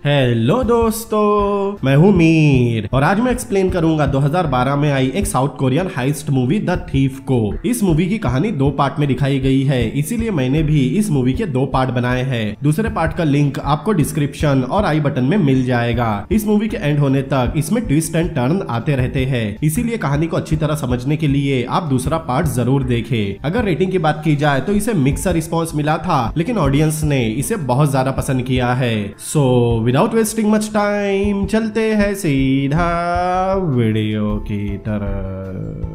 Hello दोस्तों, मैं हूं मीर और आज मैं एक्सप्लेन करूंगा 2012 में आई एक South Korean heist movie the thief को। इस मूवी की कहानी दो पार्ट में दिखाई गई है, इसीलिए मैंने भी इस मूवी के दो पार्ट बनाए हैं। दूसरे पार्ट का लिंक आपको डिस्क्रिप्शन और आई बटन में मिल जाएगा। इस मूवी के एंड होने तक इसमें ट्विस्ट एंड टर्न आते रहते हैं, इसीलिए कहानी को अच्छी तरह समझने के लिए आप दूसरा पार्ट जरूर देखें। अगर रेटिंग की बात की जाए तो इसे मिक्स रिस्पॉन्स मिला था, लेकिन ऑडियंस ने इसे बहुत ज्यादा पसंद किया है। So without wasting much time चलते हैं सीधा वीडियो की तरफ।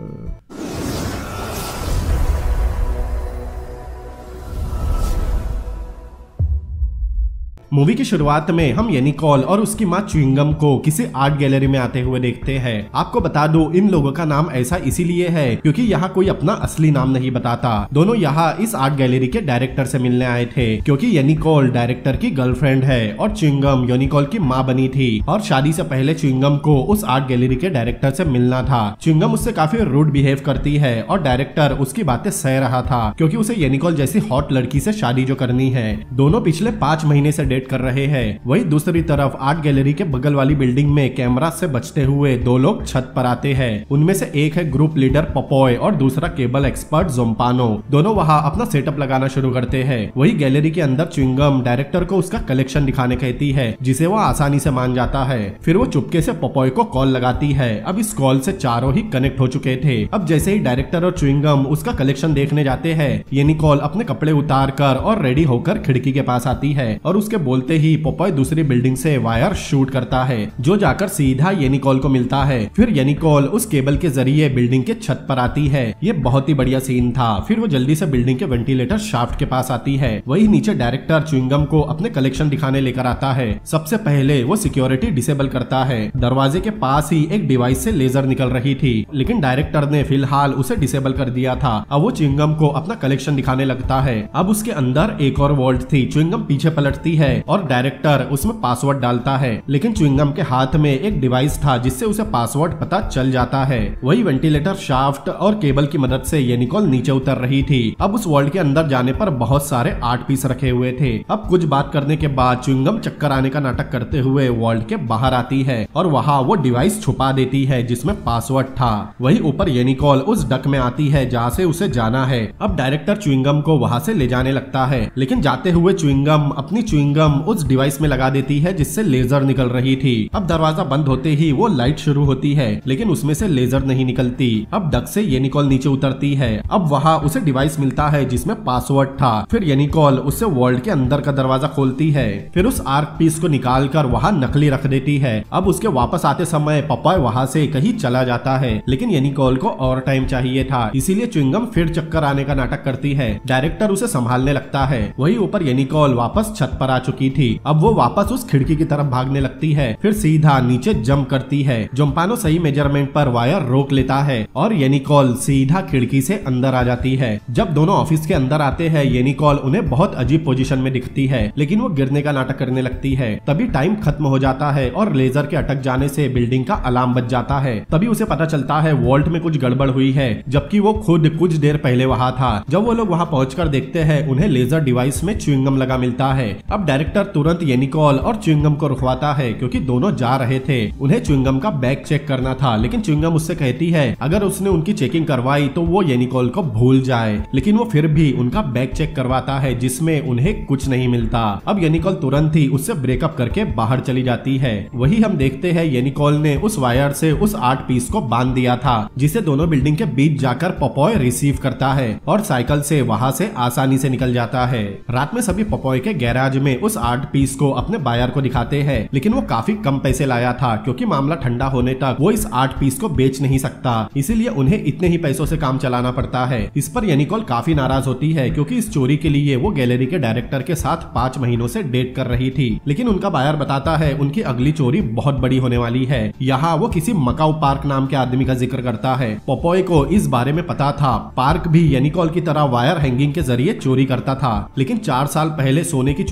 मूवी की शुरुआत में हम येनिकोल और उसकी माँ च्युइंगम को किसी आर्ट गैलरी में आते हुए देखते हैं। आपको बता दूं, इन लोगों का नाम ऐसा इसीलिए है क्योंकि यहाँ कोई अपना असली नाम नहीं बताता। दोनों यहाँ इस आर्ट गैलरी के डायरेक्टर से मिलने आए थे क्योंकि येनिकोल डायरेक्टर की गर्लफ्रेंड है और च्युइंगम येनिकोल की माँ बनी थी और शादी से पहले च्युइंगम को उस आर्ट गैलरी के डायरेक्टर से मिलना था। च्युइंगम उससे काफी रूड बिहेव करती है और डायरेक्टर उसकी बातें सह रहा था क्योंकि उसे येनिकोल जैसी हॉट लड़की से शादी जो करनी है। दोनों पिछले 5 महीने से कर रहे हैं। वही दूसरी तरफ आर्ट गैलरी के बगल वाली बिल्डिंग में कैमरा से बचते हुए दो लोग छत पर आते हैं। उनमें से एक है ग्रुप लीडर पपॉय और दूसरा केबल एक्सपर्ट जोम्पानो। दोनों वहां अपना सेटअप लगाना शुरू करते हैं। वही गैलरी के अंदर च्युइंगम डायरेक्टर को उसका कलेक्शन दिखाने कहती है, जिसे वो आसानी से मान जाता है। फिर वो चुपके से पपॉय को कॉल लगाती है। अब इस कॉल से चारों ही कनेक्ट हो चुके थे। अब जैसे ही डायरेक्टर और च्युइंगम उसका कलेक्शन देखने जाते हैं, येनिकोल अपने कपड़े उतार कर और रेडी होकर खिड़की के पास आती है और उसके बोलते ही पपॉय दूसरी बिल्डिंग से वायर शूट करता है जो जाकर सीधा येनिकोल को मिलता है। फिर येनिकोल उस केबल के जरिए बिल्डिंग के छत पर आती है। ये बहुत ही बढ़िया सीन था। फिर वो जल्दी से बिल्डिंग के वेंटिलेटर शाफ्ट के पास आती है। वही नीचे डायरेक्टर च्युइंगम को अपने कलेक्शन दिखाने लेकर आता है। सबसे पहले वो सिक्योरिटी डिसेबल करता है। दरवाजे के पास ही एक डिवाइस से लेजर निकल रही थी, लेकिन डायरेक्टर ने फिलहाल उसे डिसेबल कर दिया था। अब वो च्युइंगम को अपना कलेक्शन दिखाने लगता है। अब उसके अंदर एक और वॉल्ट थी। च्युइंगम पीछे पलटती है और डायरेक्टर उसमें पासवर्ड डालता है, लेकिन च्युइंगम के हाथ में एक डिवाइस था जिससे उसे पासवर्ड पता चल जाता है। वही वेंटिलेटर शाफ्ट और केबल की मदद से येनिकोल नीचे उतर रही थी। अब उस वर्ल्ड के अंदर जाने पर बहुत सारे आर्ट पीस रखे हुए थे। अब कुछ बात करने के बाद च्युइंगम चक्कर आने का नाटक करते हुए वर्ल्ड के बाहर आती है और वहाँ वो डिवाइस छुपा देती है जिसमें पासवर्ड था। वही ऊपर येनिकोल उस डक में आती है जहाँ से उसे जाना है। अब डायरेक्टर च्युइंगम को वहाँ से ले जाने लगता है, लेकिन जाते हुए च्युइंगम अपनी च्युइंगम उस डिवाइस में लगा देती है जिससे लेजर निकल रही थी। अब दरवाजा बंद होते ही वो लाइट शुरू होती है, लेकिन उसमें से लेजर नहीं निकलती। अब डक से येनिकोल नीचे उतरती है। अब वहाँ उसे डिवाइस मिलता है जिसमें पासवर्ड था। फिर येनिकोल उससे वर्ल्ड के अंदर का दरवाजा खोलती है। फिर उस आर्क पीस को निकाल कर वहाँ नकली रख देती है। अब उसके वापस आते समय पपॉय वहाँ से कहीं चला जाता है, लेकिन येनिकोल को और टाइम चाहिए था, इसीलिए च्युइंगम फिर चक्कर आने का नाटक करती है। डायरेक्टर उसे संभालने लगता है। वही ऊपर येनिकोल वापस छत पर आ चुकी थी। अब वो वापस उस खिड़की की तरफ भागने लगती है, फिर सीधा नीचे जंप करती है। जोम्पानो सही मेजरमेंट पर वायर रोक लेता है और येनिकोल सीधा खिड़की से अंदर आ जाती है। जब दोनों ऑफिस के अंदर आते हैं, येनिकोल उन्हें बहुत अजीब पोजीशन में दिखती है, लेकिन वो गिरने का नाटक करने लगती है। तभी टाइम खत्म हो जाता है और लेजर के अटक जाने से बिल्डिंग का अलार्म बज जाता है। तभी उसे पता चलता है वॉल्ट में कुछ गड़बड़ हुई है, जबकि वो खुद कुछ देर पहले वहाँ था। जब वो लोग वहाँ पहुंचकर देखते हैं, उन्हें लेजर डिवाइस में च्युइंगम लगा मिलता है। अब डायरेक्टर तुरंत येनिकोल और च्युइंगम को रुकवाता है क्योंकि दोनों जा रहे थे। उन्हें च्युइंगम का बैग चेक करना था, लेकिन च्युइंगम उससे कहती है अगर उसने उनकी चेकिंग करवाई तो वो येनिकोल को भूल जाए, लेकिन वो फिर भी उनका बैग चेक करवाता है जिसमें उन्हें कुछ नहीं मिलता। अब येनिकोल तुरंत ही उससे ब्रेकअप करके बाहर चली जाती है। वही हम देखते हैं येनिकोल ने उस वायर से उस आर्ट पीस को बांध दिया था, जिसे दोनों बिल्डिंग के बीच जाकर पपॉय रिसीव करता है और साइकिल से वहाँ से आसानी से निकल जाता है। रात में सभी पपॉय के गैराज में उस आर्ट पीस को अपने बायर को दिखाते हैं, लेकिन वो काफी कम पैसे लाया था क्योंकि मामला ठंडा होने तक वो इस आर्ट पीस को बेच नहीं सकता, इसीलिए उन्हें इतने ही पैसों से काम चलाना पड़ता है। इस पर येनिकोल काफी नाराज होती है क्योंकि इस चोरी के लिए वो गैलरी के डायरेक्टर के साथ 5 महीनों से डेट कर रही थी, लेकिन उनका बायर बताता है उनकी अगली चोरी बहुत बड़ी होने वाली है। यहाँ वो किसी मकाऊ पार्क नाम के आदमी का जिक्र करता है। पपॉय को इस बारे में पता था। पार्क भी येनिकोल की तरह वायर हैंगिंग के जरिए चोरी करता था, लेकिन 4 साल पहले सोने की चोरी करते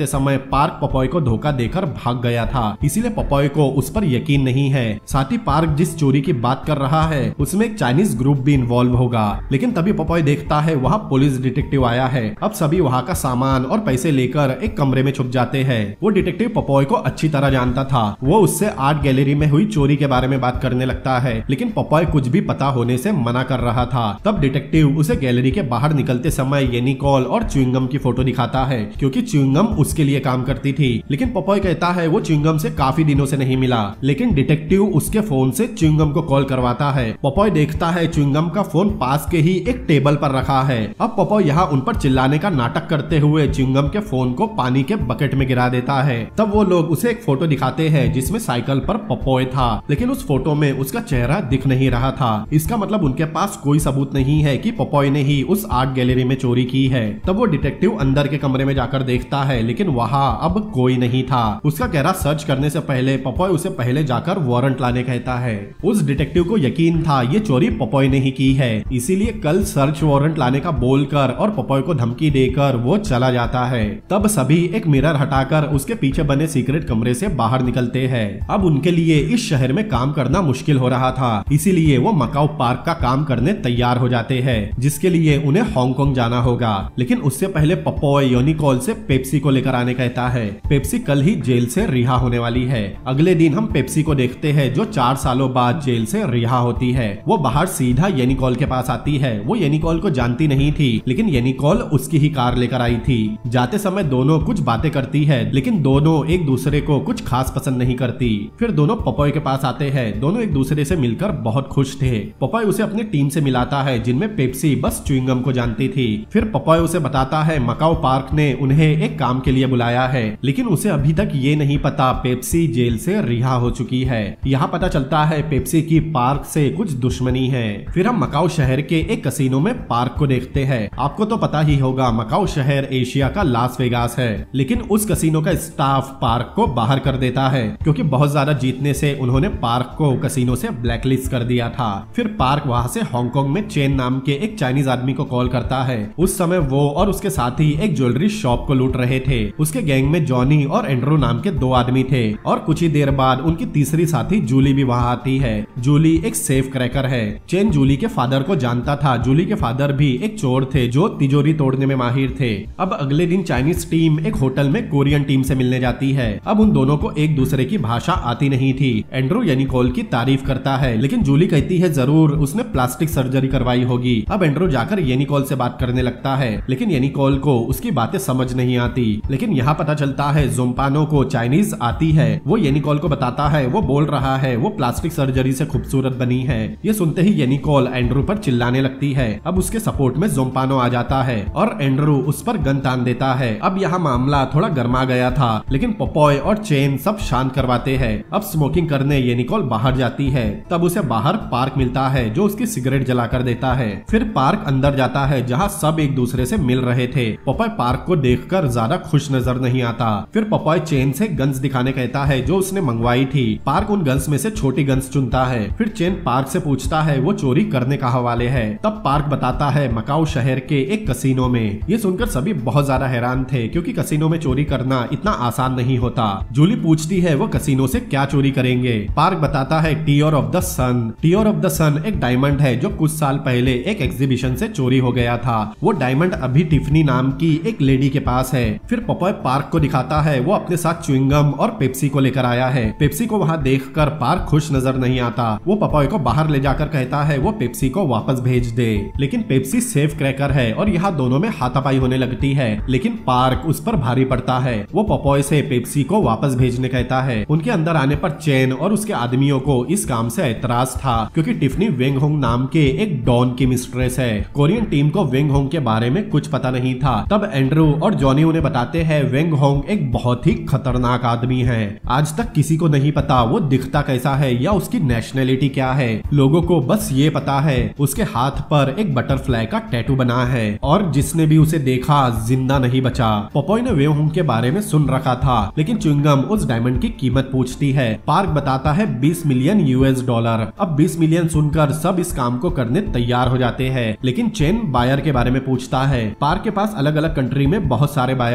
समय पार्क पपॉय को धोखा देकर भाग गया था, इसीलिए पपॉय को उस पर यकीन नहीं है। साथ ही पार्क जिस चोरी की बात कर रहा है उसमें एक चाइनीज ग्रुप भी इन्वॉल्व होगा। लेकिन तभी पपॉय देखता है वहाँ पुलिस डिटेक्टिव आया है। अब सभी वहाँ का सामान और पैसे लेकर एक कमरे में छुप जाते हैं। वो डिटेक्टिव पपॉय को अच्छी तरह जानता था। वो उससे आर्ट गैलरी में हुई चोरी के बारे में बात करने लगता है, लेकिन पपॉय कुछ भी पता होने से मना कर रहा था। तब डिटेक्टिव उसे गैलरी के बाहर निकलते समय ये निकोल और च्युइंगम की फोटो दिखाता है, क्योंकि च्युइंगम उसके लिए काम करती थी। लेकिन पपॉय कहता है वो च्युइंगम से काफी दिनों से नहीं मिला। लेकिन डिटेक्टिव उसके फोन से च्युइंगम को कॉल करवाता है। पपॉय देखता है च्युइंगम का फोन पास के ही एक टेबल पर रखा है। अब पपॉय यहाँ उन पर चिल्लाने का नाटक करते हुए च्युइंगम के फोन को पानी के बकेट में गिरा देता है। तब वो लोग उसे एक फोटो दिखाते हैं जिसमें साइकिल पर पपॉय था, लेकिन उस फोटो में उसका चेहरा दिख नहीं रहा था। इसका मतलब उनके पास कोई सबूत नहीं है कि पपॉय ने ही उस आर्ट गैलरी में चोरी की है। तब वो डिटेक्टिव अंदर के कमरे में जाकर देखता है, लेकिन वहाँ अब कोई नहीं था। उसका गहरा सर्च करने से पहले पपॉय उसे पहले जाकर वारंट लाने कहता है। उस डिटेक्टिव को यकीन था ये चोरी पपॉय ने ही की है, इसीलिए कल सर्च वारंट लाने का बोलकर और पपॉय को धमकी देकर वो चला जाता है। तब सभी एक मिरर हटाकर उसके पीछे बने सीक्रेट कमरे से बाहर निकलते हैं। अब उनके लिए इस शहर में काम करना मुश्किल हो रहा था, इसीलिए वो मकाओ पार्क का काम करने तैयार हो जाते हैं, जिसके लिए उन्हें हांगकांग जाना होगा। लेकिन उससे पहले पपॉय योनिकोल से पेप्सी को लेकर आने कहता है। पेप्सी कल ही जेल से रिहा होने वाली है। अगले दिन हम पेप्सी को देखते हैं जो 4 सालों बाद जेल से रिहा होती है। वो बाहर सीधा येनिकोल के पास आती है। वो येनिकोल को जानती नहीं थी, लेकिन येनिकोल उसकी ही कार लेकर आई थी। जाते समय दोनों कुछ बातें करती है, लेकिन दोनों एक दूसरे को कुछ खास पसंद नहीं करती। फिर दोनों पपॉय के पास आते हैं। दोनों एक दूसरे से मिलकर बहुत खुश थे। पपॉय उसे अपनी टीम से मिलाता है, जिनमें पेप्सी बस च्युइंगम को जानती थी। फिर पपॉय उसे बताता है मकाओ पार्क ने उन्हें एक काम के लिए बुलाया है, लेकिन उसे अभी तक ये नहीं पता पेप्सी जेल से रिहा हो चुकी है। यहाँ पता चलता है पेप्सी की पार्क से कुछ दुश्मनी है। फिर हम मकाओ शहर के एक कसिनो में पार्क को देखते हैं। आपको तो पता ही होगा मकाओ शहर एशिया का लास वेगास है, लेकिन उस कसिनो का स्टाफ पार्क को बाहर कर देता है, क्योंकि बहुत ज्यादा जीतने से उन्होंने पार्क को कसिनो से ब्लैकलिस्ट कर दिया था। फिर पार्क वहाँ से हांगकांग में चेन नाम के एक चाइनीज आदमी को कॉल करता है। उस समय वो और उसके साथी एक ज्वेलरी शॉप को लूट रहे थे। उसके गैंग में जॉनी और एंड्रू नाम के 2 आदमी थे, और कुछ ही देर बाद उनकी तीसरी साथी जूली भी वहाँ आती है। जूली एक सेफ क्रैकर है। चेन जूली के फादर को जानता था। जूली के फादर भी एक चोर थे जो तिजोरी तोड़ने में माहिर थे। अब अगले दिन चाइनीज टीम एक होटल में कोरियन टीम से मिलने जाती है। अब उन दोनों को एक दूसरे की भाषा आती नहीं थी। एंड्रू येनिकोल की तारीफ करता है, लेकिन जूली कहती है जरूर उसने प्लास्टिक सर्जरी करवाई होगी। अब एंड्रू जाकर येनिकोल से बात करने लगता है, लेकिन येनिकोल को उसकी बातें समझ नहीं आती। लेकिन यहाँ पता चलता है जोम्पानो को चाइनीज आती है। वो येनिकोल को बताता है, वो बोल रहा है वो प्लास्टिक सर्जरी से खूबसूरत बनी है। ये सुनते ही येनिकोल एंड्रू पर चिल्लाने लगती है। अब उसके सपोर्ट में जोम्पानो आ जाता है और एंड्रू उस पर गन तान देता है। अब यहाँ मामला थोड़ा गर्मा गया था, लेकिन पपॉय और चेन सब शांत करवाते हैं। अब स्मोकिंग करने येनिकोल बाहर जाती है। तब उसे बाहर पार्क मिलता है जो उसकी सिगरेट जलाकर देता है। फिर पार्क अंदर जाता है जहाँ सब एक दूसरे से मिल रहे थे। पपॉय पार्क को देखकर ज्यादा खुश नजर नहीं आता। फिर पपॉय चेन से गन्स दिखाने कहता है जो उसने मंगवाई थी। पार्क उन गन्स में से छोटी गन्स चुनता है। फिर चेन पार्क से पूछता है वो चोरी करने का हवाले है। तब पार्क बताता है मकाओ शहर के एक कसिनो में। ये सुनकर सभी बहुत ज्यादा हैरान थे, क्योंकि कसिनो में चोरी करना इतना आसान नहीं होता। जूली पूछती है वो कसिनो से क्या चोरी करेंगे। पार्क बताता है Tear of the Sun. Tear of the Sun एक डायमंड है जो कुछ साल पहले एक एग्जीबिशन से चोरी हो गया था। वो डायमंड अभी टिफनी नाम की एक लेडी के पास है। फिर पपॉय पार्क को दिखाता है वो अपने साथ च्युइंगम और पेप्सी को लेकर आया है। पेप्सी को वहाँ देखकर पार्क खुश नजर नहीं आता। वो पपॉय को बाहर ले जाकर कहता है वो पेप्सी को वापस भेज दे, लेकिन पेप्सी सेफ क्रैकर है और यहाँ दोनों में हाथापाई होने लगती है। लेकिन पार्क उस पर भारी पड़ता है। वो पपॉय से पेप्सी को वापस भेजने कहता है। उनके अंदर आने पर चेन और उसके आदमियों को इस काम से ऐतराज था, क्योंकि टिफनी वेंग होंग नाम के एक डॉन की मिस्ट्रेस है। कोरियन टीम को वेंग होंग के बारे में कुछ पता नहीं था। तब एंड्रू और जॉनी उन्हें बताते हैं वेंग होंग एक बहुत ही खतरनाक आदमी है। आज तक किसी को नहीं पता वो दिखता कैसा है या उसकी नेशनैलिटी क्या है। लोगों को बस ये पता है उसके हाथ पर एक बटरफ्लाई का टैटू बना है, और जिसने भी उसे देखा जिंदा नहीं बचा। पपॉय ने वेंग होंग के बारे में सुन रखा था, लेकिन च्युइंगम उस डायमंड की कीमत पूछती है। पार्क बताता है 20 मिलियन $। अब 20 मिलियन सुनकर सब इस काम को करने तैयार हो जाते हैं, लेकिन चेन बायर के बारे में पूछता है। पार्क के पास अलग अलग कंट्री में बहुत सारे बायर थे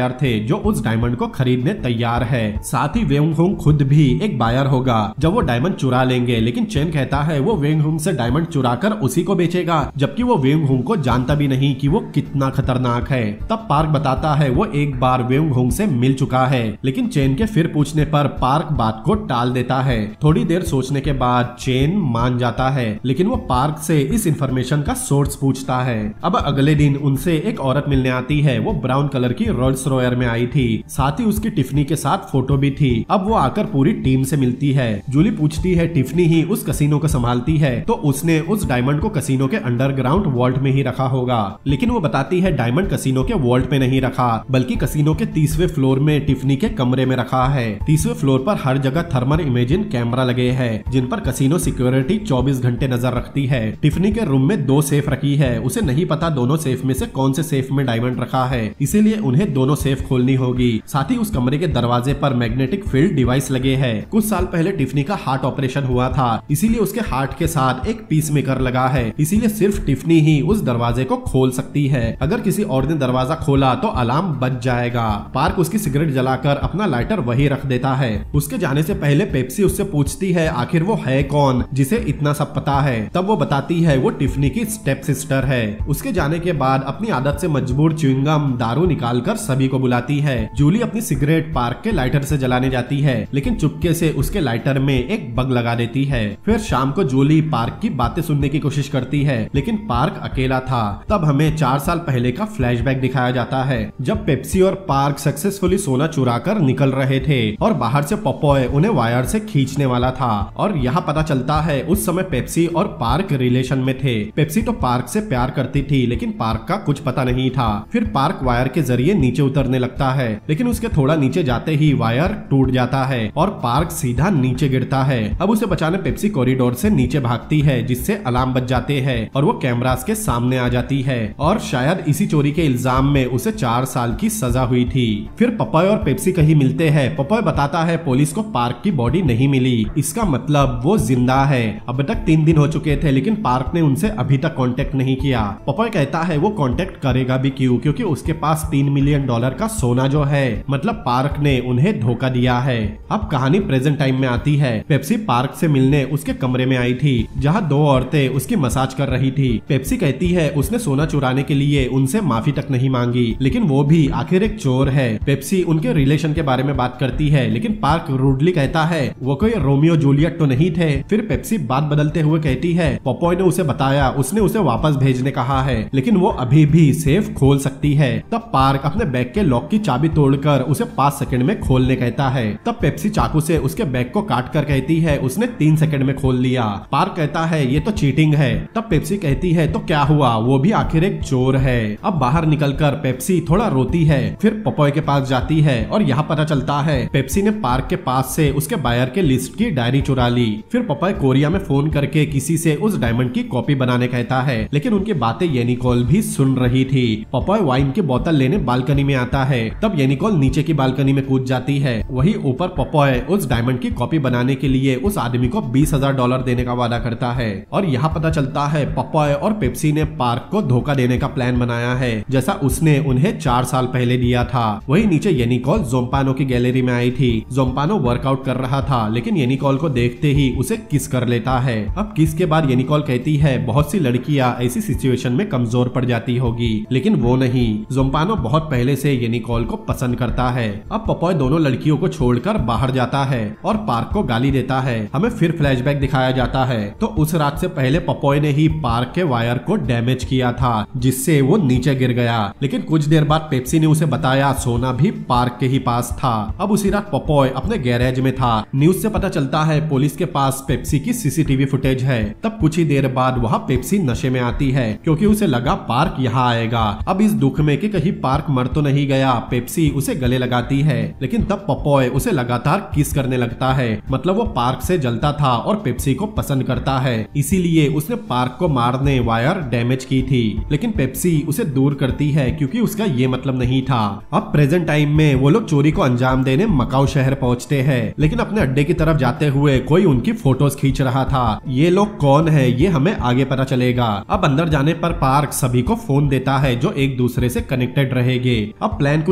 जो उस डायमंड को खरीदने तैयार है। साथ ही वेंग हुंग खुद भी एक बायर होगा जब वो डायमंड चुरा लेंगे, लेकिन चेन कहता है वो वेंग हुंग से डायमंड चुरा कर उसी को बेचेगा, जबकि वो वेंग हुंग को जानता भी नहीं कि वो कितना खतरनाक है। तब पार्क बताता है वो एक बार वेंग हुंग से मिल चुका है, लेकिन चेन के फिर पूछने पर पार्क बात को टाल देता है। थोड़ी देर सोचने के बाद चेन मान जाता है, लेकिन वो पार्क से इस इंफॉर्मेशन का सोर्स पूछता है। अब अगले दिन उनसे एक औरत मिलने आती है, वो ब्राउन कलर की रोल्स रॉयर में आई थी, साथ ही उसकी टिफनी के साथ फोटो भी थी। अब वो आकर पूरी टीम से मिलती है। जूली पूछती है टिफनी ही उस कसिनो को संभालती है, तो उसने उस डायमंड को कसिनो के अंडरग्राउंड वॉल्ट में ही रखा होगा, लेकिन वो बताती है डायमंड कसिनो के वॉल्ट में नहीं रखा, बल्कि कसिनो के 30वें फ्लोर में टिफनी के कमरे में रखा है। 30वें फ्लोर पर हर जगह थर्मल इमेजिंग कैमरा लगे हैं, जिन पर कसिनो सिक्योरिटी 24 घंटे नजर रखती है। टिफनी के रूम में 2 सेफ रखी है, उसे नहीं पता दोनों सेफ में से कौन से सेफ में डायमंड रखा है, इसीलिए उन्हें दोनों सेफ खोलनी होगी। साथ ही उस कमरे के दरवाजे पर मैग्नेटिक फील्ड डिवाइस लगे हैं। कुछ साल पहले टिफनी का हार्ट ऑपरेशन हुआ था, इसीलिए उसके हार्ट के साथ एक पीस मेकर लगा है, इसीलिए सिर्फ टिफनी ही उस दरवाजे को खोल सकती है। अगर किसी और ने दरवाजा खोला तो अलार्म बज जाएगा। पार्क उसकी सिगरेट जलाकर अपना लाइटर वही रख देता है। उसके जाने से पहले पेप्सी उससे पूछती है आखिर वो है कौन जिसे इतना सब पता है। तब वो बताती है वो टिफनी की स्टेप सिस्टर है। उसके जाने के बाद अपनी आदत से मजबूर च्युइंगम दारू निकालकर सभी को बुलाती है। जूली अपनी सिगरेट पार्क के लाइटर से जलाने जाती है, लेकिन चुपके से उसके लाइटर में एक बग लगा देती है। फिर शाम को जूली पार्क की बातें सुनने की कोशिश करती है, लेकिन पार्क अकेला था। तब हमें 4 साल पहले का फ्लैशबैक दिखाया जाता है, जब पेप्सी और पार्क सक्सेसफुली सोना चुरा कर निकल रहे थे और बाहर से पॉपॉय उन्हें वायर से खींचने वाला था। और यहाँ पता चलता है उस समय पेप्सी और पार्क रिलेशन में थे। पेप्सी तो पार्क से प्यार करती थी, लेकिन पार्क का कुछ पता नहीं था। फिर पार्क वायर के जरिए नीचे उतरने लगता है, लेकिन उसके थोड़ा नीचे जाते ही वायर टूट जाता है और पार्क सीधा नीचे गिरता है। अब उसे बचाने पेप्सी कॉरिडोर से नीचे भागती है, जिससे अलार्म बज जाते हैं और वो कैमरास के सामने आ जाती है। और शायद इसी चोरी के इल्जाम में उसे 4 साल की सजा हुई थी। फिर पॉपॉय और पेप्सी कहीं मिलते हैं। पॉपॉय बताता है पुलिस को पार्क की बॉडी नहीं मिली, इसका मतलब वो जिंदा है। अब तक 3 दिन हो चुके थे, लेकिन पार्क ने उनसे अभी तक कांटेक्ट नहीं किया। पॉपॉय कहता है वो कांटेक्ट करेगा भी क्यों, क्योंकि उसके पास $3 मिलियन का सोना जो है, मतलब पार्क ने उन्हें धोखा दिया है। अब कहानी प्रेजेंट टाइम में आती है। पेप्सी पार्क से मिलने उसके कमरे में आई थी, जहाँ 2 औरतें उसकी मसाज कर रही थी। पेप्सी कहती है उसने सोना चुराने के लिए उनसे माफी तक नहीं मांगी, लेकिन वो भी आखिर एक चोर है। पेप्सी उनके रिलेशन के बारे में बात करती है, लेकिन पार्क रूडली कहता है वो कोई रोमियो जूलियट तो नहीं थे। फिर पेप्सी बात बदलते हुए कहती है पॉपॉय ने उसे बताया उसने उसे वापस भेजने कहा है, लेकिन वो अभी भी सेफ खोल सकती है। तब पार्क अपने बैग के लॉक की चाबी तोड़कर उसे 5 सेकंड में खोलने कहता है। तब पेप्सी चाकू से उसके बैग को काट कर कहती है उसने 3 सेकंड में खोल लिया। पार्क कहता है ये तो चीटिंग है। तब पेप्सी कहती है तो क्या हुआ, वो भी आखिर एक चोर है। अब बाहर निकलकर पेप्सी थोड़ा रोती है, फिर पॉपॉय के पास जाती है और यहाँ पता चलता है पेप्सी ने पार्क के पास से उसके बायर के लिस्ट की डायरी चुरा ली। फिर पॉपॉय कोरिया में फोन करके किसी से उस डायमंड की कॉपी बनाने कहता है, लेकिन उनकी बातें येनिकोल भी सुन रही थी। पॉपॉय वाइन की बोतल लेने बालकनी में आता है, तब येनिकोल नीचे की बालकनी में कूद जाती है। वही ऊपर पॉपॉय उस डायमंड की कॉपी बनाने के लिए उस आदमी को $20,000 देने का वादा करता है। और यहाँ पता चलता है पॉपॉय और पेप्सी ने पार्क को धोखा देने का प्लान बनाया है, जैसा उसने उन्हें 4 साल पहले दिया था। वही नीचे येनिकोल जोम्पानो की गैलरी में आई थी। जोम्पानो वर्कआउट कर रहा था, लेकिन येनिकोल को देखते ही उसे किस कर लेता है। अब किस के बाद येनिकोल कहती है बहुत सी लड़कियां ऐसी सिचुएशन में कमजोर पड़ जाती होगी, लेकिन वो नहीं। जोम्पानो बहुत पहले से येनिकोल को पसंद करता है। अब पॉपॉय दोनों लड़कियों को छोड़कर बाहर जाता है और पार्क को गाली देता है। हमें फिर फ्लैशबैक दिखाया जाता है, तो उस रात से पहले पॉपॉय ने ही पार्क के वायर को डैमेज किया था, जिससे वो नीचे गिर गया। लेकिन कुछ देर बाद पेप्सी ने उसे बताया सोना भी पार्क के ही पास था। अब उसी रात पॉपॉय अपने गैरेज में था। न्यूज से पता चलता है पुलिस के पास पेप्सी की सीसीटीवी फुटेज है। तब कुछ ही देर बाद वहाँ पेप्सी नशे में आती है, क्योंकि उसे लगा पार्क यहाँ आएगा। अब इस दुख में कि कहीं पार्क मर तो नहीं गया, पेप्सी उसे गले लगाती है, लेकिन तब पॉपॉय उसे लगातार किस करने लगता है। मतलब वो पार्क से जलता था और पेप्सी को पसंद करता है, इसीलिए उसने पार्क को मारने वायर डैमेज की थी। लेकिन पेप्सी उसे दूर करती है, क्योंकि उसका ये मतलब नहीं था। अब प्रेजेंट टाइम में वो लोग चोरी को अंजाम देने मकाऊ शहर पहुंचते हैं, लेकिन अपने अड्डे की तरफ जाते हुए कोई उनकी फोटोज खींच रहा था। ये लोग कौन है ये हमें आगे पता चलेगा। अब अंदर जाने पर पार्क सभी को फोन देता है जो एक दूसरे से कनेक्टेड रहेंगे। अब प्लान कुछ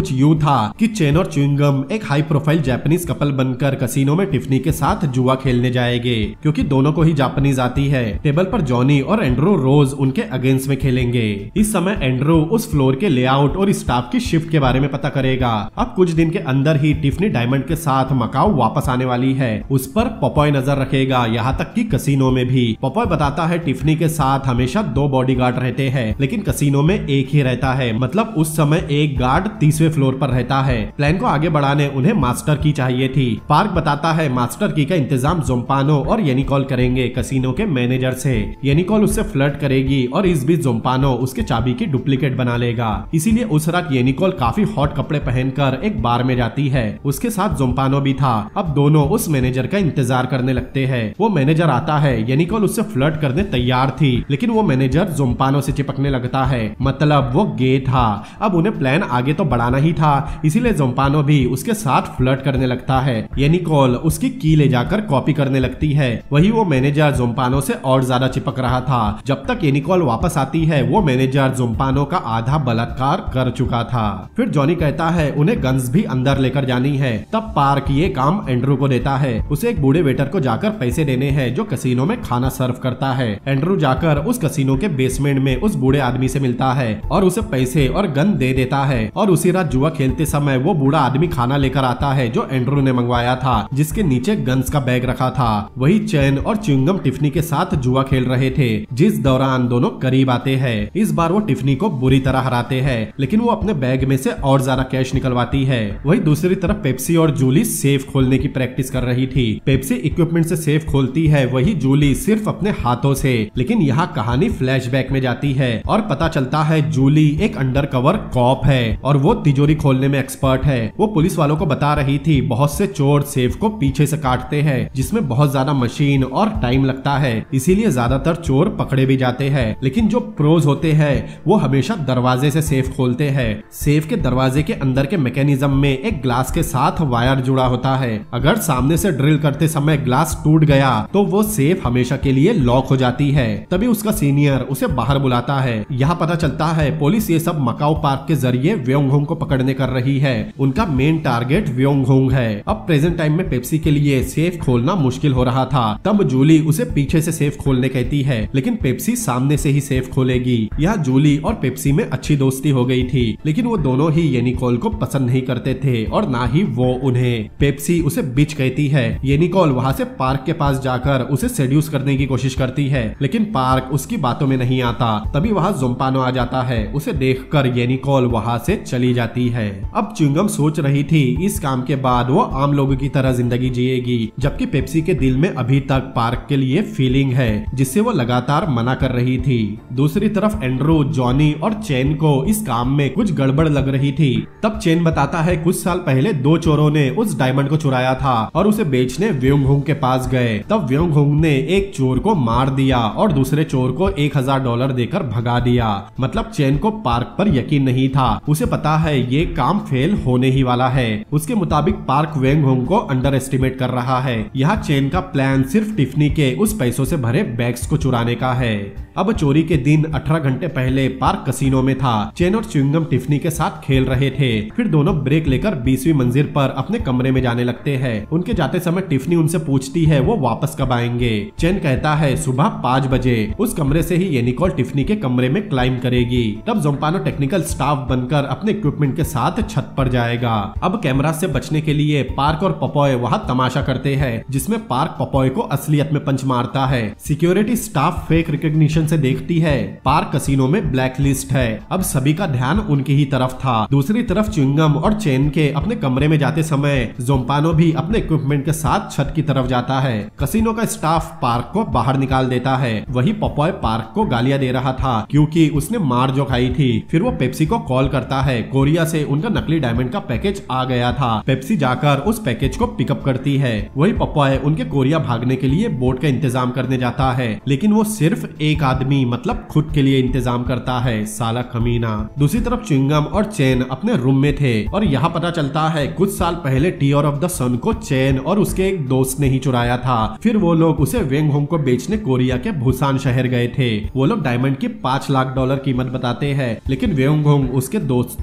कुछ यूं था कि चेन और च्युइंगम एक हाई प्रोफाइल जापानीज कपल बनकर कसिनो में टिफनी के साथ जुआ खेलने जाएंगे, क्योंकि दोनों को ही जापानीज आती है। टेबल पर जॉनी और एंड्रू रोज उनके अगेंस्ट में खेलेंगे। इस समय एंड्रू उस फ्लोर के लेआउट और स्टाफ की शिफ्ट के बारे में पता करेगा। अब कुछ दिन के अंदर ही टिफनी डायमंड के साथ मकाऊ वापस आने वाली है। उस पर पॉपॉय नजर रखेगा, यहाँ तक कि कसिनो में भी। पॉपॉय बताता है टिफनी के साथ हमेशा 2 बॉडीगार्ड रहते हैं, लेकिन कसिनो में एक ही रहता है। मतलब उस समय एक गार्ड 30वें फ्लोर पर रहता है। प्लान को आगे बढ़ाने उन्हें मास्टर की चाहिए थी। पार्क बताता है मास्टर की का इंतजाम जोम्पानो और येनिकोल करेंगे कसिनो के मैनेजर से। येनिकोल उससे फ्लर्ट करेगी और इस बीच जोम्पानो उसके चाबी की डुप्लीकेट बना लेगा। इसीलिए उस रात येनिकोल काफी हॉट कपड़े पहनकर एक बार में जाती है। उसके साथ जोम्पानो भी था। अब दोनों उस मैनेजर का इंतजार करने लगते हैं। वो मैनेजर आता है। येनिकोल उससे फ्लर्ट करने तैयार थी, लेकिन वो मैनेजर जोम्पानो से चिपकने लगता है। मतलब वो गे था। अब उन्हें प्लान आगे तो बढ़ाना ही था, इसीलिए जोम्पानो भी उसके साथ फ्लर्ट करने लगता है। येनिकोल उसकी की ले जाकर कॉपी करने लगती है। वही वो मैनेजर जोम्पानो से और ज्यादा चिपक रहा था। जब तक येनिकोल वापस आती है, वो मैनेजर जोम्पानो का आधा बलात्कार कर चुका था। फिर जॉनी कहता है उन्हें गन्स भी अंदर लेकर जानी है। तब पार्क ये काम एंड्रू को देता है। उसे एक बूढ़े वेटर को जाकर पैसे देने हैं जो कसिनो में खाना सर्व करता है। एंड्रू जाकर उस कसिनो के बेसमेंट में उस बूढ़े आदमी से मिलता है और उसे पैसे और गन दे देता है। और उसी रात जुआ खेलते समय वो बूढ़ा आदमी खाना लेकर आता है जो एंड्रू ने मंगवाया था, जिसके नीचे गन्स का बैग रखा था। वही चैन और च्युइंगम टिफनी के साथ जुआ खेल रहे थे, जिस दौरान दोनों करीब आते हैं। इस बार वो टिफनी को बुरी तरह हराते हैं, लेकिन वो अपने बैग में से और ज्यादा कैश निकलवाती है। वही दूसरी तरफ पेप्सी और जूली सेफ खोलने की प्रैक्टिस कर रही थी। पेप्सी इक्विपमेंट से सेफ खोलती है, वही जूली सिर्फ अपने हाथों से। लेकिन यहाँ कहानी फ्लैशबैक में जाती है और पता चलता है जूली एक अंडरकवर कॉप है और वो तिजोरी खोलने में एक्सपर्ट है। वो पुलिस वालों को बता रही थी बहुत से चोर सेफ को पीछे से काटते हैं, जिसमें बहुत ज्यादा मशीन और टाइम लगता है, इसीलिए ज्यादातर चोर पकड़े भी जाते हैं। लेकिन जो प्रोज होते हैं वो हमेशा दरवाजे से सेफ खोलते हैं। सेफ के दरवाजे के अंदर के मैकेनिज्म में एक ग्लास के साथ वायर जुड़ा होता है। अगर सामने से ड्रिल करते समय ग्लास टूट गया तो वो सेफ हमेशा के लिए लॉक हो जाती है। तभी उसका सीनियर उसे बाहर बुलाता है। यहाँ पता चलता है पुलिस ये सब मकाऊ पार्क के जरिए व्योंगहोंग को पकड़ने कर रही है। उनका मेन टारगेट व्योंगहोंग है। अब प्रेजेंट टाइम में पेप्सी के लिए सेफ खोलना मुश्किल हो रहा था। तब जूली उसे पीछे से सेफ खोलने कहती है, लेकिन पेप्सी सामने से ही सेफ खोलेगी। यहाँ जूली और पेप्सी में अच्छी दोस्ती हो गई थी, लेकिन वो दोनों ही येनिकोल को पसंद नहीं करते थे और ना ही वो उन्हें। पेप्सी उसे बिच कहती है। येनिकोल वहाँ से पार्क के पास जाकर उसे सेड्यूस करने की कोशिश करती है, लेकिन पार्क उसकी बातों में नहीं आता। तभी वहाँ जोम्पानो आ जाता है। उसे देखकर येनिकोल वहाँ से चली जाती है। अब च्युइंगम सोच रही थी इस काम के बाद वो आम लोगों की तरह जिंदगी जिएगी, जबकि पेप्सी के दिल में अभी तक पार्क के लिए फीलिंग है, जिससे वो लगातार मना कर रही थी। दूसरी तरफ एंड्रू, जॉनी और चेन को इस काम में कुछ गड़बड़ लग रही थी। तब चेन बताता है कुछ साल पहले 2 चोरों ने उस डायमंड को चुराया था और उसे बेचने व्योंगहोंग के पास गए। तब व्योंगहोंग ने एक चोर को मार दिया और दूसरे चोर को $1000 देकर भगा दिया। मतलब चेन को पार्क पर यकीन नहीं था। उसे पता है ये काम फेल होने ही वाला है। उसके मुताबिक पार्क व्योंगहोंग को अंडर एस्टिमेट कर रहा है। यहाँ चेन का प्लान सिर्फ टिफनी के उस पैसों से भरे बैग्स को चुराने का है। अब चोरी के दिन 18 घंटे पहले पार्क कसिनो में था। चेन और च्युइंगम टिफनी के साथ खेल रहे थे। फिर दोनों ब्रेक लेकर 20वीं मंजिल पर अपने कमरे में जाने लगते हैं। उनके जाते समय टिफनी उनसे पूछती है वो वापस कब आएंगे। चेन कहता है सुबह 5 बजे। उस कमरे से ही येनिकोल टिफनी के कमरे में क्लाइम करेगी। तब जोम्पानो टेक्निकल स्टाफ बनकर अपने इक्विपमेंट के साथ छत पर जाएगा। अब कैमरा से बचने के लिए पार्क और पॉपॉय वहाँ तमाशा करते हैं, जिसमें पार्क पॉपॉय को असलियत में पंच मारता है। सिक्योरिटी स्टाफ फेक रिकॉग्निशन से देखती है। पार्क कसिनो में ब्लैक लिस्ट है। अब सभी का ध्यान उनकी ही तरफ था। दूसरी तरफ च्युइंगम और चेन के अपने कमरे में जाते समय जोम्पानो भी अपने इक्विपमेंट के साथ छत की तरफ जाता है। कसिनो का स्टाफ पार्क को बाहर निकाल देता है। वही पॉपॉय पार्क को गालियां दे रहा था क्योंकि उसने मार जो खाई थी। फिर वो पेप्सी को कॉल करता है। कोरिया से उनका नकली डायमंड का पैकेज आ गया था। पेप्सी जाकर उस पैकेज को पिकअप करती है। वही पॉपॉय उनके कोरिया भागने के लिए बोट का इंतजाम करने जाता है, लेकिन वो सिर्फ एक आदमी मतलब खुद के लिए इंतजाम करता है, साला कमीना। दूसरी तरफ च्युइंगम और चेन अपने रूम में थे और यहाँ पता चलता है कुछ साल पहले टीयर ऑफ द सन को चेन और उसके एक दोस्त ने ही चुराया था। फिर वो लोग उसे व्योंगहोंग को बेचने कोरिया के बुसान शहर गए थे। वो लोग डायमंड की $5 लाख कीमत बताते हैं, लेकिन व्योंगहोंग उसके दोस्त को मार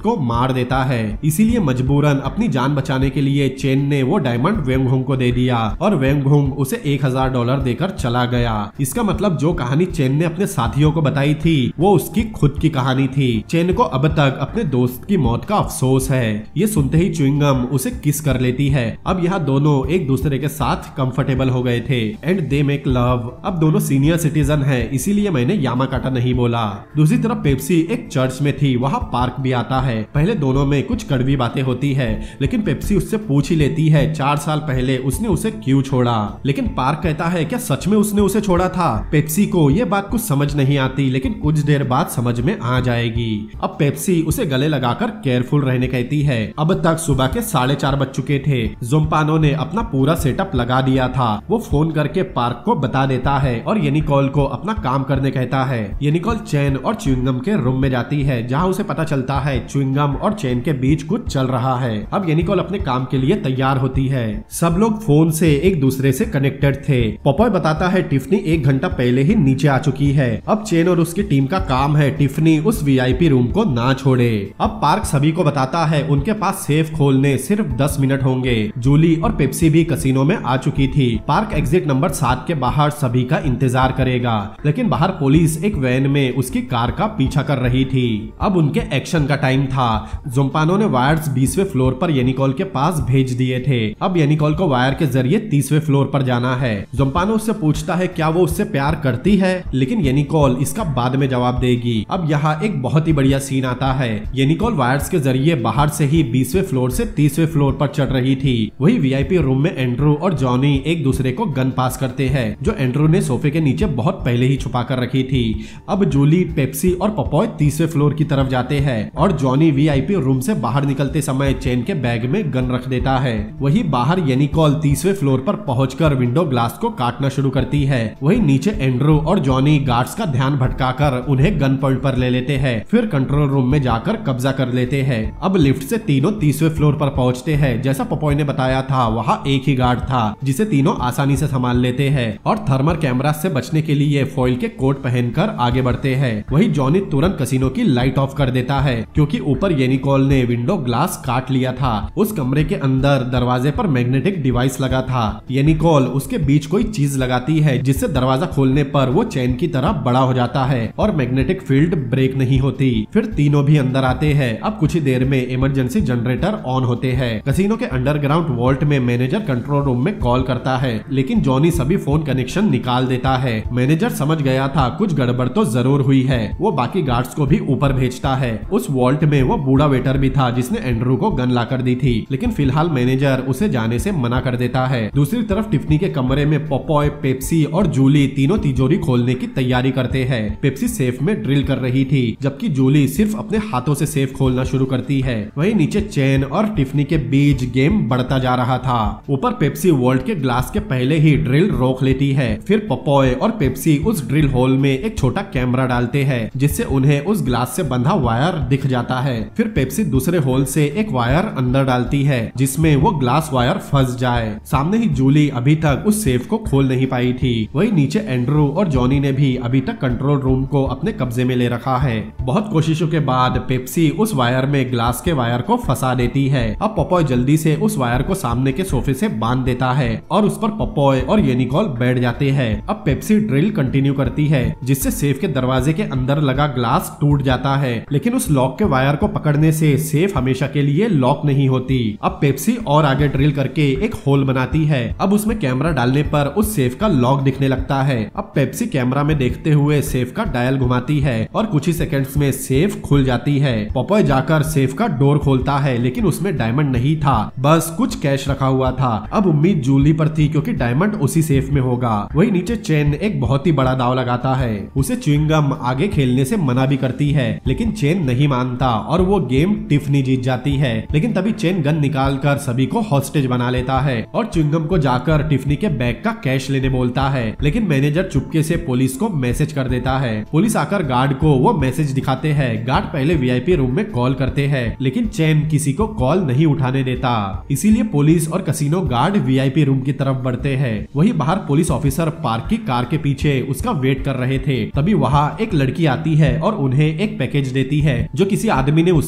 मार देता है। इसीलिए मजबूरन अपनी जान बचाने के लिए चेन ने वो डायमंड वेंग हुंग को दे दिया और वेंग हुंग उसे $1000 देकर चला गया। इसका मतलब जो कहानी चेन ने अपने साथियों को बताई थी वो उसकी खुद की कहानी थी। चेन को अब तक अपने दोस्त की मौत का अफसोस है। ये सुनते ही च्युइंगम उसे किस कर लेती है। अब यहाँ दोनों एक दूसरे के साथ कंफर्टेबल हो गए थे एंड दे मेक लव। अब दोनों सीनियर सिटीजन हैं, इसीलिए मैंने यामाकाटा नहीं बोला। दूसरी तरफ पेप्सी एक चर्च में थी, वहाँ पार्क भी आता है। पहले दोनों में कुछ कड़वी बातें होती है, लेकिन पेप्सी उससे पूछ ही लेती है 4 साल पहले उसने उसे क्यों छोड़ा। लेकिन पार्क कहता है क्या सच में उसने उसे छोड़ा था। पेप्सी को ये बात कुछ समझ नहीं आती, लेकिन कुछ देर बाद समझ में आ जाएगी। अब पेप्सी उसे गले लगाकर केयरफुल रहने कहती है। अब तक सुबह के 4:30 बज चुके थे। जोम्पानो ने अपना पूरा सेटअप लगा दिया था। वो फोन करके पार्क को बता देता है और येनिकोल को अपना काम करने कहता है। येनिकोल चेन और च्युइंगम के रूम में जाती है, जहाँ उसे पता चलता है च्युइंगम और चेन के बीच कुछ चल रहा है। अब येनिकोल अपने काम के लिए तैयार होती है। सब लोग फोन से एक दूसरे से कनेक्टेड थे। पॉपॉय बताता है टिफनी 1 घंटा पहले ही नीचे आ चुकी है। अब चेन और उसकी टीम का काम है टिफनी उस वीआईपी रूम को ना छोड़े। अब पार्क सभी को बताता है उनके पास सेफ खोलने सिर्फ 10 मिनट होंगे। जूली और पेप्सी भी कसिनो में आ चुकी थी। पार्क एग्जिट नंबर 7 के बाहर सभी का इंतजार करेगा, लेकिन बाहर पुलिस एक वैन में उसकी कार का पीछा कर रही थी। अब उनके एक्शन का टाइम था। जोम्पानो ने वायर्स 20वें फ्लोर पर येनिकोल के पास भेज दिए थे। अब येनिकोल को वायर के जरिए 30वें फ्लोर पर जाना है। जोम्पानो उससे पूछता है क्या वो उससे प्यार करती है, लेकिन येनिकोल इसका बाद में जवाब देगी। अब यहाँ एक बहुत ही बढ़िया सीन आता है। येनिकोल वायर्स के जरिए बाहर से ही 20वें फ्लोर से 30वें फ्लोर पर चढ़ रही थी। वही वीआईपी रूम में एंड्रू और जॉनी एक दूसरे को गन पास करते हैं, जो एंड्रू ने सोफे के नीचे बहुत पहले ही छुपा कर रखी थी। अब जूली, पेप्सी और पॉपॉय 30वें फ्लोर की तरफ जाते हैं और जॉनी वीआईपी रूम से बाहर निकलते समय चेन के बैग में गन रख देता है। वही बाहर येनिकोल 30वें फ्लोर पर पहुंचकर विंडो ग्लास को काटना शुरू करती है। वही नीचे एंड्रू और जॉनी गार्ड्स का ध्यान भटकाकर उन्हें गन पॉइंट पर ले लेते हैं, फिर कंट्रोल रूम में जाकर कब्जा कर लेते हैं। अब लिफ्ट से तीनों 30वें फ्लोर पर पहुंचते हैं। जैसा पॉपॉय ने बताया था वहाँ एक ही गार्ड था जिसे तीनों आसानी से संभाल लेते हैं और थर्मल कैमरा से बचने के लिए फॉइल के कोट पहनकर आगे बढ़ते हैं। वही जॉनी तुरंत कसिनो की लाइट ऑफ कर देता है क्योंकि ऊपर येनिकोल ने विंडो ग्लास काट लिया था। उस कमरे के अंदर दरवाजे पर मैग्नेटिक डिवाइस लगा था। येनिकोल उसके बीच कोई चीज लगाती है जिससे दरवाजा खोलने पर वो चेन की तरह बड़ा हो जाता है और मैग्नेटिक फील्ड ब्रेक नहीं होती। फिर तीनों भी अंदर आते हैं। अब कुछ ही देर में इमरजेंसी जनरेटर ऑन होते हैं। कसिनो के अंडरग्राउंड वॉल्ट में मैनेजर कंट्रोल रूम में कॉल करता है, लेकिन जॉनी सभी फोन कनेक्शन निकाल देता है। मैनेजर समझ गया था कुछ गड़बड़ तो जरूर हुई है। वो बाकी गार्ड्स को भी ऊपर भेजता है। उस वॉल्ट में वो बूढ़ा वेटर भी था जिसने एंड्रू को गन लाकर दी थी, लेकिन फिलहाल मैनेजर उसे जाने से मना कर देता है। दूसरी तरफ टिफनी के कमरे में पॉपॉय, पेप्सी और जूली तीनों तिजोरी खोलने की तैयारी करते हैं। पेप्सी सेफ में ड्रिल कर रही थी, जबकि जूली सिर्फ अपने हाथों से सेफ खोलना शुरू करती है। वहीं नीचे चेन और टिफनी के बीच गेम बढ़ता जा रहा था। ऊपर पेप्सी वॉल्ट के ग्लास के पहले ही ड्रिल रोक लेती है। फिर पॉपॉय और पेप्सी उस ड्रिल होल में एक छोटा कैमरा डालते हैं जिससे उन्हें उस ग्लास से बंधा वायर दिख जाता है। फिर पेप्सी दूसरे होल से एक वायर अंदर डालती है जिसमें वो ग्लास वायर फंस जाए। सामने ही जूली अभी तक उस सेफ को खोल नहीं पाई थी। वही नीचे एंड्रू और जॉनी ने भी अभी तक कंट्रोल रूम को अपने कब्जे में ले रखा है। बहुत कोशिशों के बाद पेप्सी उस वायर में ग्लास के वायर को फंसा देती है। अब पॉपॉय जल्दी से उस वायर को सामने के सोफे से बांध देता है और उस पर पॉपॉय और येनिकोल बैठ जाते हैं। अब पेप्सी ड्रिल कंटिन्यू करती है जिससे सेफ के दरवाजे के अंदर लगा ग्लास टूट जाता है, लेकिन उस लॉक के वायर को पकड़ने से सेफ हमेशा के लिए लॉक नहीं होती। अब पेप्सी और आगे ड्रिल करके एक होल बनाती है। अब उसमें कैमरा डालने पर उस सेफ का लॉक दिखने लगता है। अब पेप्सी कैमरा में देखते हुए सेफ का डायल घुमाती है और कुछ ही सेकंड्स में सेफ खुल जाती है। पॉपॉय जाकर सेफ का डोर खोलता है, लेकिन उसमें डायमंड नहीं था, बस कुछ कैश रखा हुआ था। अब उम्मीद जूली पर थी क्योंकि डायमंड उसी सेफ में होगा। वही नीचे चेन एक बहुत ही बड़ा दाव लगाता है। उसे च्युइंगम आगे खेलने से मना भी करती है, लेकिन चेन नहीं मानता और वो गेम टिफनी जीत जाती है। लेकिन तभी चेन गन निकालकर सभी को हॉस्टेज बना लेता है और च्युइंगम को जाकर टिफनी के बैग का कैश लेने बोलता है, लेकिन मैनेजर चुपके से पुलिस को मैसेज कर देता है। पुलिस आकर गार्ड को वो मैसेज दिखाते हैं। गार्ड पहले वीआईपी रूम में कॉल करते हैं, लेकिन चेन किसी को कॉल नहीं उठाने देता। इसीलिए पुलिस और कसिनो गार्ड वीआईपी रूम की तरफ बढ़ते हैं। वही बाहर पुलिस ऑफिसर पार्क की कार के पीछे उसका वेट कर रहे थे। तभी वहाँ एक लड़की आती है और उन्हें एक पैकेज देती है जो किसी आदमी ने उससे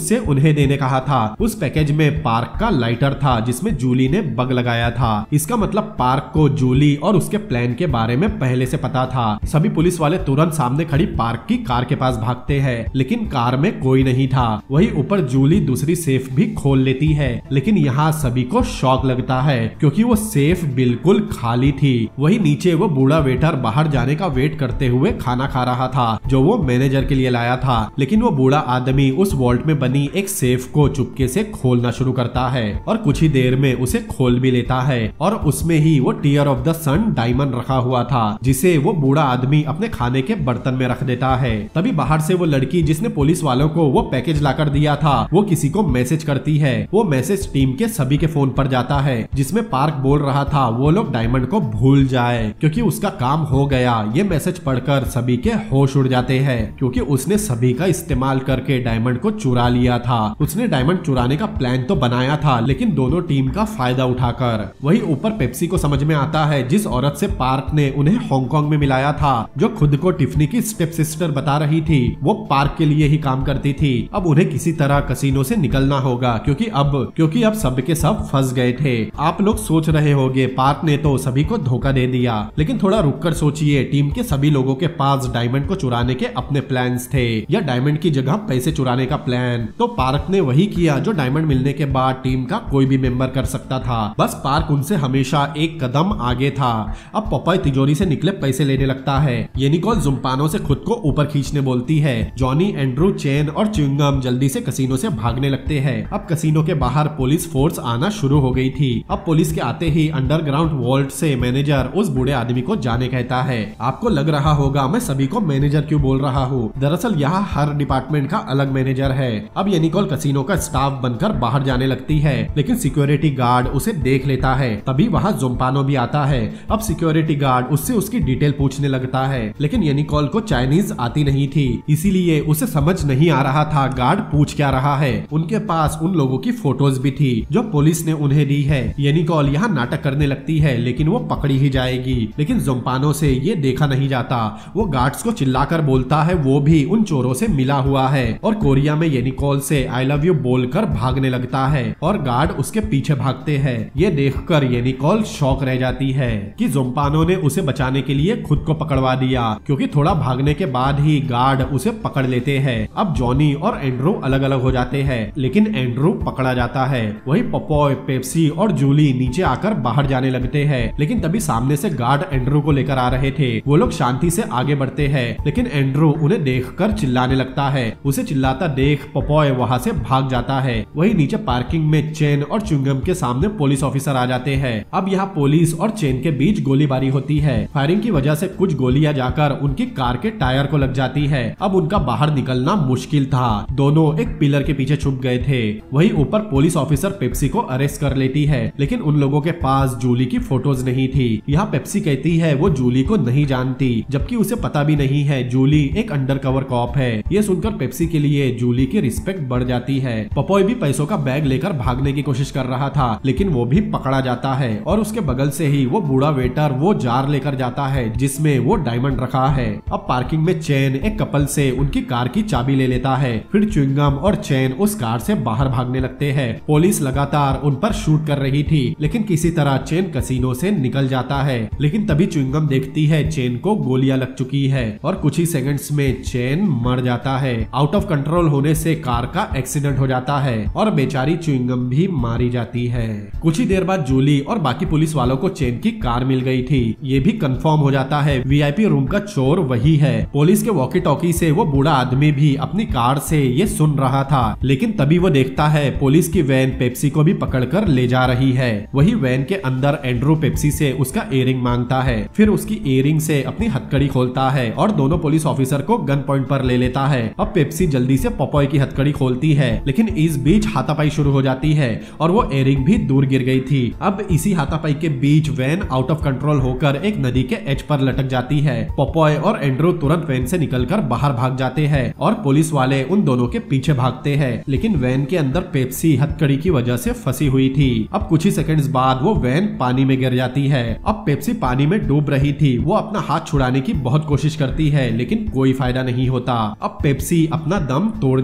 उससे उन्हें देने कहा था। उस पैकेज में पार्क का लाइटर था जिसमें जूली ने बग लगाया था। इसका मतलब पार्क को जूली और उसके प्लान के बारे में पहले से पता था। सभी पुलिस वाले तुरंत सामने खड़ी पार्क की कार के पास भागते हैं, लेकिन कार में कोई नहीं था। वही ऊपर जूली दूसरी सेफ भी खोल लेती है, लेकिन यहाँ सभी को शॉक लगता है क्योंकि वो सेफ बिल्कुल खाली थी। वही नीचे वो बूढ़ा वेटर बाहर जाने का वेट करते हुए खाना खा रहा था जो वो मैनेजर के लिए लाया था, लेकिन वो बूढ़ा आदमी उस वॉल्ट में बनी एक सेफ को चुपके से खोलना शुरू करता है और कुछ ही देर में उसे खोल भी लेता है और उसमें ही वो Tear of the Sun diamond रखा हुआ था जिसे वो बूढ़ा आदमी अपने खाने के बर्तन में रख देता है। तभी बाहर से वो लड़की जिसने पुलिस वालों को वो पैकेज लाकर दिया था वो किसी को मैसेज करती है। वो मैसेज टीम के सभी के फोन पर जाता है जिसमें पार्क बोल रहा था वो लोग डायमंड को भूल जाए क्योंकि उसका काम हो गया। ये मैसेज पढ़कर सभी के होश उड़ जाते हैं क्योंकि उसने सभी का इस्तेमाल करके डायमंड को चुरा लिया था। उसने डायमंड चुराने का प्लान तो बनाया था लेकिन दोनों टीम का फायदा उठाकर। वही ऊपर पेप्सी को समझ में आता है जिस औरत से पार्क ने उन्हें हांगकांग में मिलाया था, जो खुद को टिफनी की स्टेप सिस्टर बता रही थी, वो पार्क के लिए ही काम करती थी। अब उन्हें किसी तरह कसिनो से निकलना होगा क्योंकि अब सब के सब फंस गए थे। आप लोग सोच रहे होंगे पार्क ने तो सभी को धोखा दे दिया, लेकिन थोड़ा रुककर सोचिए, टीम के सभी लोगों के पास डायमंड को चुराने के अपने प्लान्स थे या डायमंड की जगह पैसे चुराने का प्लान। तो पार्क ने वही किया जो डायमंड मिलने के बाद टीम का कोई भी मेंबर कर सकता था, बस पार्क उनसे हमेशा एक कदम आगे था। अब पॉपॉय तिजोरी से निकले पैसे लेने लगता है। ये निकोल जुम्पानो से खुद को ऊपर खींचने बोलती है। जॉनी, एंड्रू, चेन और च्युइंगम जल्दी से कसिनो से भागने लगते हैं। अब कसिनो के बाहर पुलिस फोर्स आना शुरू हो गई थी। अब पुलिस के आते ही अंडरग्राउंड वॉल्ट से मैनेजर उस बूढ़े आदमी को जाने कहता है। आपको लग रहा होगा मैं सभी को मैनेजर क्यों बोल रहा हूँ, दरअसल यहाँ हर डिपार्टमेंट का अलग मैनेजर है। अब ये निकोल कसिनो का स्टाफ बनकर बाहर जाने लगती है, लेकिन सिक्योरिटी गार्ड उसे देख लेता है। तभी वहाँ जुम्पानो भी आता है। अब सिक्योरिटी गार्ड उससे उसकी डिटेल पूछने लगता है, लेकिन ये निकोल को चाइनीज आती नहीं थी, इसीलिए उसे समझ नहीं आ रहा था गार्ड पूछ क्या रहा है। उनके पास उन लोगों की फोटोज भी थी जो पुलिस ने उन्हें दी है। ये निकोल यहाँ नाटक करने लगती है, लेकिन वो पकड़ी ही जाएगी। लेकिन जुम्पानो से ये देखा नहीं जाता। वो गार्ड्स को चिल्लाकर बोलता है वो भी उन चोरों से मिला हुआ है और कोरिया में ये निकोल से आई लव यू बोलकर भागने लगता है और गार्ड उसके पीछे भागते हैं। ये देखकर ये निकोल शॉक रह जाती है कि जुम्पानो ने उसे बचाने के लिए खुद को पकड़वा दिया, क्योंकि थोड़ा भागने के बाद ही गार्ड उसे पकड़ लेते हैं। अब जॉनी और एंड्रू अलग अलग हो जाते हैं, लेकिन एंड्रू पकड़ा जाता है। वही पॉपॉय, पेप्सी और जूली नीचे आकर बाहर जाने लगते हैं, लेकिन तभी सामने से गार्ड एंड्रू को लेकर आ रहे थे। वो लोग शांति से आगे बढ़ते हैं, लेकिन एंड्रू उन्हें देखकर चिल्लाने लगता है। उसे चिल्लाता देख पॉपॉय वहाँ से भाग जाता है। वही नीचे पार्किंग में चेन और च्युइंगम के सामने पुलिस ऑफिसर आ जाते हैं। अब यहाँ पुलिस और चेन के बीच गोलीबारी होती है। फायरिंग की वजह से कुछ गोलियां जाकर उनकी कार के टायर को लग जाती है। अब उनका बाहर निकलना मुश्किल था, दोनों एक पिलर के पीछे छुप गए थे। वही ऊपर पुलिस ऑफिसर पेप्सी को अरेस्ट कर लेती है, लेकिन उन लोगों के पास जूली की फोटोज नहीं थी। यहाँ पेप्सी कहती है वो जूली को नहीं जानती, जबकि उसे पता भी नहीं है जूली एक अंडरकवर कॉप है। ये सुनकर पेप्सी के लिए जूली की रिस्पेक्ट बढ़ जाती है। पॉपॉय भी पैसों का बैग लेकर भागने की कोशिश कर रहा था, लेकिन वो भी पकड़ा जाता है और उसके बगल से ही वो बूढ़ा वेटर वो जार लेकर जाता है जिसमें वो डायमंड रखा है। अब पार्किंग में चेन एक कपल से उनकी कार की चाबी ले लेता है। फिर च्युइंगम और चेन उस कार से बाहर भागने लगते हैं। पुलिस लगातार उन पर शूट कर रही थी, लेकिन किसी तरह चेन कसिनो से निकल जाता है। लेकिन तभी च्युइंगम देखती है चेन को गोलियां लग चुकी है और कुछ ही सेकंड्स में चेन मर जाता है। आउट ऑफ कंट्रोल होने से कार का एक्सीडेंट हो जाता है और बेचारी च्युइंगम भी मारी जाती है। कुछ ही देर बाद जूली और बाकी पुलिस वालों को चेन की कार मिल गई थी। ये भी कंफर्म हो जाता है वीआईपी रूम का चोर वही है। पुलिस के वॉकी टॉकी से वो बूढ़ा आदमी भी अपनी कार से ये सुन रहा था, लेकिन तभी वो देखता है पुलिस की वैन पेप्सी को भी पकड़कर ले जा रही है। वही वैन के अंदर एंड्रू पेप्सी से उसका इयरिंग मांगता है, फिर उसकी इयरिंग से अपनी हथकड़ी खोलता है और दोनों पुलिस ऑफिसर को गन पॉइंट पर ले लेता है। अब पेप्सी जल्दी से पॉपॉय की हथकड़ी खोलती है, लेकिन इस बीच हाथापाई शुरू हो जाती है और वो इयरिंग भी दूर गिर गई थी। अब इसी हाथापाई के बीच वैन आउट ऑफ कंट्रोल होकर एक नदी के एज पर लटक जाती है। पॉपॉय और एंड्रू तुरंत वैन से निकलकर बाहर भाग जाते हैं और पुलिस वाले उन दोनों के पीछे भागते हैं, लेकिन वैन के अंदर पेप्सी हथकड़ी की वजह से फंसी हुई थी। अब कुछ ही सेकंड्स बाद वो वैन पानी में गिर जाती है। अब पेप्सी पानी में डूब रही थी। वो अपना हाथ छुड़ाने की बहुत कोशिश करती है, लेकिन कोई फायदा नहीं होता। अब पेप्सी अपना दम तोड़ने ही वाली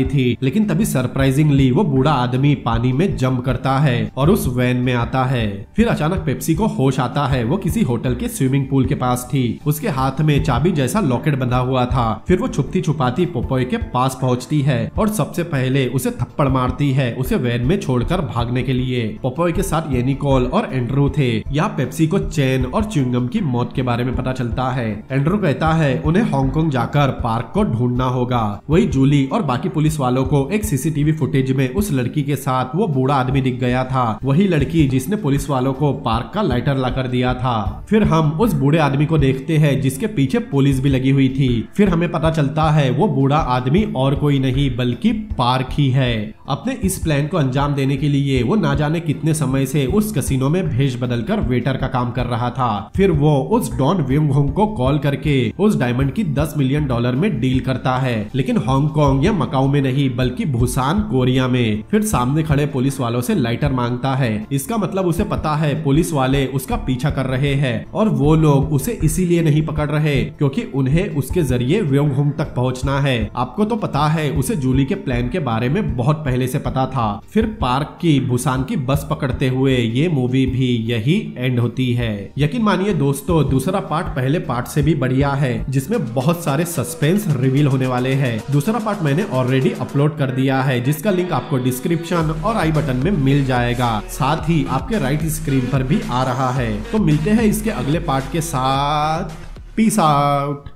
वाली थी, लेकिन तभी सरप्राइजिंगली वो बूढ़ा आदमी पानी में जंप करता है और उस वैन में आता है। फिर अचानक पेप्सी को होश आता है। वो किसी होटल के स्विमिंग पूल के पास थी। उसके हाथ में चाबी जैसा लॉकेट बंधा हुआ था। फिर वो छुपती छुपाती पोपोय के पास पहुंचती है और सबसे पहले उसे थप्पड़ मारती है, उसे वैन में छोड़कर भागने के लिए। पोपोय के साथ ये निकोल और एंड्रू थे। यहाँ पेप्सी को चैन और च्युइंगम की मौत के बारे में पता चलता है। एंड्रू कहता है उन्हें हांगकांग जाकर पार्क को ढूंढना होगा। वही जूली और बाकी पुलिस वालों को एक सीसीटीवी फुटेज में उस लड़की के साथ वो बूढ़ा आदमी दिख गया था, वही लड़की जिसने पुलिस वालों को पार्क का लाइटर लाकर दिया था। फिर हम उस बूढ़े आदमी को देखते हैं जिसके पीछे पुलिस भी लगी हुई थी। फिर हमें पता चलता है वो बूढ़ा आदमी और कोई नहीं बल्कि पार्क ही है। अपने इस प्लान को अंजाम देने के लिए वो ना जाने कितने समय से उस कसिनो में भेष बदलकर वेटर का काम कर रहा था। फिर वो उस डॉन व्युंग को कॉल करके उस डायमंड की $10 मिलियन में डील करता है, लेकिन हांगकांग या मकाऊ में नहीं बल्कि बुसान कोरिया में। फिर सामने खड़े पुलिस वालों से लाइटर मांगता है। इसका मतलब उसे पता है पुलिस वाले उसका पीछा कर रहे हैं और वो लोग उसे इसीलिए नहीं पकड़ रहे क्योंकि उन्हें उसके जरिए व्योंगहुंग तक पहुंचना है। आपको तो पता है उसे जूली के प्लान के बारे में बहुत पहले से पता था। फिर पार्क की बुसान की बस पकड़ते हुए ये मूवी भी यही एंड होती है। यकीन मानिए दोस्तों, दूसरा पार्ट पहले पार्ट से भी बढ़िया है, जिसमें बहुत सारे सस्पेंस रिवील होने वाले हैं। दूसरा पार्ट मैंने ऑलरेडी अपलोड कर दिया है, जिसका लिंक आपको डिस्क्रिप्शन और आई बटन में मिल जाएगा, साथ ही आपके राइट स्क्रीन पर भी आ रहा है। तो मिलते हैं इसके अगले पार्ट के साथ। Peace out.